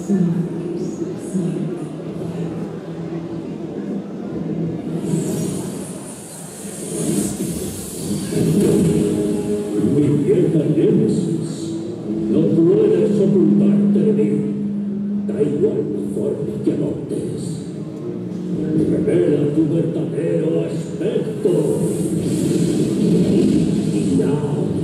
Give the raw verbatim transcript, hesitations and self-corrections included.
Mi vieja Némesis, no puedes ocultarte de mí. Da igual la forma que adoptes. Revela tu verdadero aspecto. Y ya.